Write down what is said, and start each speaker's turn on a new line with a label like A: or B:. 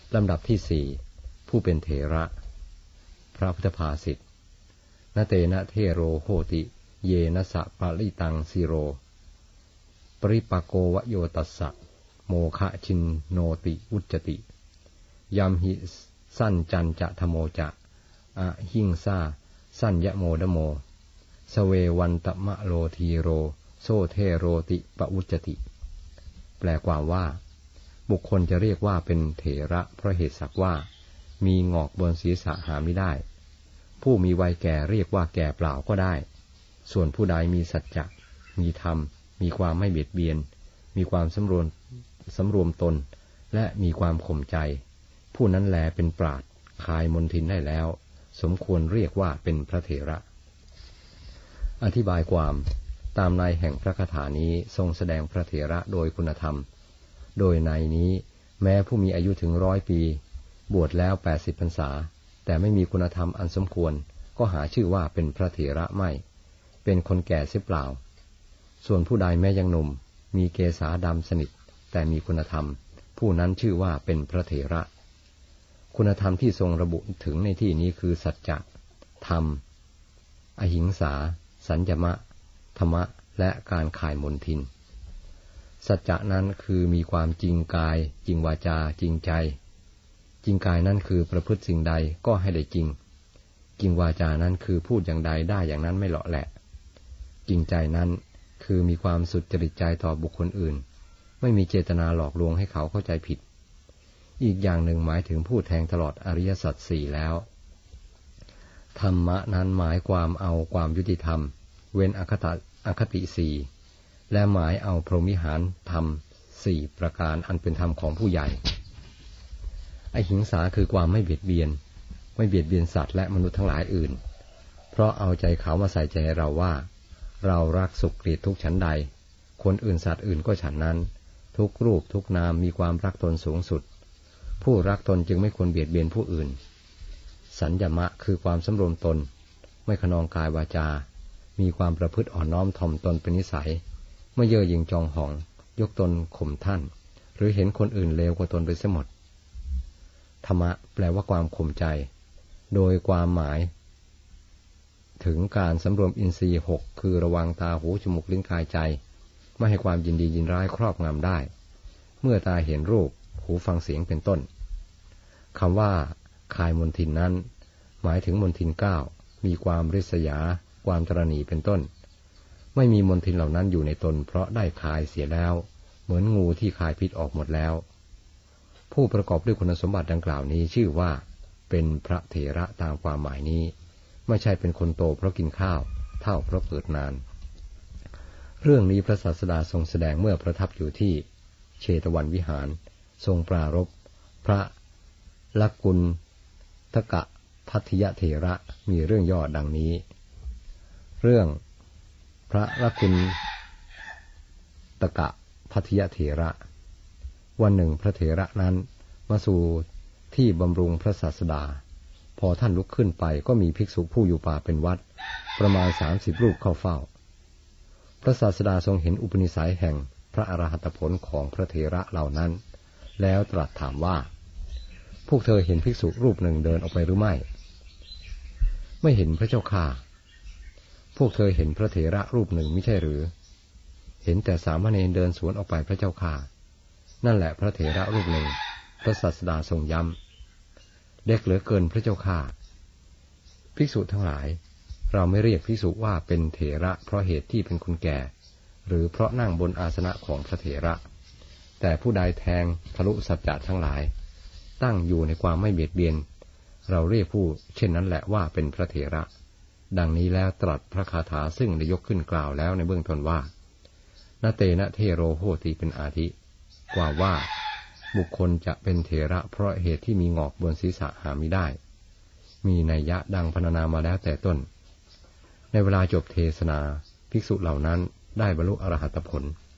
A: ลำดับที่สี่ผู้เป็นเถระพระพุทธภาษิตนเตนะเทโรโหติเยนะสะปะริตังสิโรปริปโกวโยตัสสะโมคะชินโนติอุจจติยัมหิสั้นจันจะธโมจะอะหิงซาสั้นยะโมดโมสเววันตมะโลทีโรโซเทโรติปอุจจติแปลความว่าบุคคลจะเรียกว่าเป็นเถระเพราะเหตุสักว่ามีงอกบนศีรษะหาไม่ได้ผู้มีวัยแก่เรียกว่าแก่เปล่าก็ได้ส่วนผู้ใดมีสัจจะมีธรรมมีความไม่เบียดเบียนมีความสำรวมตนและมีความข่มใจผู้นั้นแลเป็นปราชญ์คลายมนทินได้แล้วสมควรเรียกว่าเป็นพระเถระอธิบายความตามในแห่งพระคาถานี้ทรงแสดงพระเถระโดยคุณธรรมโดยในนี้แม้ผู้มีอายุถึง100 ปีบวชแล้ว80 พรรษาแต่ไม่มีคุณธรรมอันสมควรก็หาชื่อว่าเป็นพระเถระไม่เป็นคนแก่เสียเปล่าส่วนผู้ใดแม้ยังหนุ่มมีเกศาดำสนิทแต่มีคุณธรรมผู้นั้นชื่อว่าเป็นพระเถระคุณธรรมที่ทรงระบุถึงในที่นี้คือสัจจะธรรมอหิงสาสัญญมะธรรมะและการคายมนทินสัจจะนั้นคือมีความจริงกายจริงวาจาจริงใจจริงกายนั้นคือประพฤติสิ่งใดก็ให้ได้จริงจริงวาจานั้นคือพูดอย่างใดได้อย่างนั้นไม่เลาะแหละจริงใจนั้นคือมีความสุจริตใจต่อบุคคลอื่นไม่มีเจตนาหลอกลวงให้เขาเข้าใจผิดอีกอย่างหนึ่งหมายถึงผู้แทงตลอดอริยสัจสี่แล้วธรรมะนั้นหมายความเอาความยุติธรรมเว้นอคติสี่และหมายเอาพรหมิหารธรรม4 ประการอันเป็นธรรมของผู้ใหญ่อหิงสาคือความไม่เบียดเบียนสัตว์และมนุษย์ทั้งหลายอื่นเพราะเอาใจเขามาใส่ใจเราว่าเรารักสุขเกลียดทุกข์ฉันใดคนอื่นสัตว์อื่นก็ฉันนั้นทุกรูปทุกนามมีความรักตนสูงสุดผู้รักตนจึงไม่ควรเบียดเบียนผู้อื่นสัญญมะคือความสำรวมตนไม่ขนองกายวาจามีความประพฤติอ่อนน้อมถ่อมตนเป็นนิสัยไม่เย่อหยิ่งจองหองยกตนข่มท่านหรือเห็นคนอื่นเลวกว่าตนไปเสียหมดธรรมะแปลว่าความข่มใจโดยความหมายถึงการสำรวมอินทรีย์6คือระวังตาหูจมูกลิ้นกายใจไม่ให้ความยินดียินร้ายครอบงำได้เมื่อตาเห็นรูปหูฟังเสียงเป็นต้นคำว่าคายมนทินนั้นหมายถึงมนทิน9มีความริษยาความตระหนี่เป็นต้นไม่มีมนทินเหล่านั้นอยู่ในตนเพราะได้คายเสียแล้วเหมือนงูที่คายพิษออกหมดแล้วผู้ประกอบด้วยคุณสมบัติดังกล่าวนี้ชื่อว่าเป็นพระเถระตามความหมายนี้ไม่ใช่เป็นคนโตเพราะกินข้าวเท่าเพราะเกิดนานเรื่องนี้พระศาสดาทรงแสดงเมื่อประทับอยู่ที่เชตวันวิหารทรงปรารภพระลักกุณฑกะภัททิยเถระมีเรื่องย่อดังนี้เรื่องพระลักกุณฑกะภัททิยเถระวันหนึ่งพระเถระนั้นมาสู่ที่บำรุงพระศาสดาพอท่านลุกขึ้นไปก็มีภิกษุผู้อยู่ป่าเป็นวัดประมาณ30 รูปเข้าเฝ้าพระศาสดาทรงเห็นอุปนิสัยแห่งพระอรหัตผลของพระเถระเหล่านั้นแล้วตรัสถามว่าพวกเธอเห็นภิกษุรูปหนึ่งเดินออกไปหรือไม่ไม่เห็นพระเจ้าค่ะพวกเธอเห็นพระเถระรูปหนึ่งไม่ใช่หรือเห็นแต่สามเณรเดินสวนออกไปพระเจ้าค่ะนั่นแหละพระเถระรูปหนึ่งพระศาสดาทรงย้ำเด็กเหลือเกินพระเจ้าค่ะภิกษุทั้งหลายเราไม่เรียกภิกษุว่าเป็นเถระเพราะเหตุที่เป็นคนแก่หรือเพราะนั่งบนอาสนะของพระเถระแต่ผู้ใดแทงทะลุสัจจะทั้งหลายตั้งอยู่ในความไม่เบียดเบียนเราเรียกผู้เช่นนั้นแหละว่าเป็นพระเถระดังนี้แล้วตรัสพระคาถาซึ่งได้ยกขึ้นกล่าวแล้วในเบื้องต้นว่านเตนะเทโรโหติเป็นอาทิกว่าว่าบุคคลจะเป็นเถระเพราะเหตุที่มีงอกบนศีรษะหามิได้มีนัยยะดังพรรณนามาแล้วแต่ต้นในเวลาจบเทศนาภิกษุเหล่านั้นได้บรรลุอรหัตผล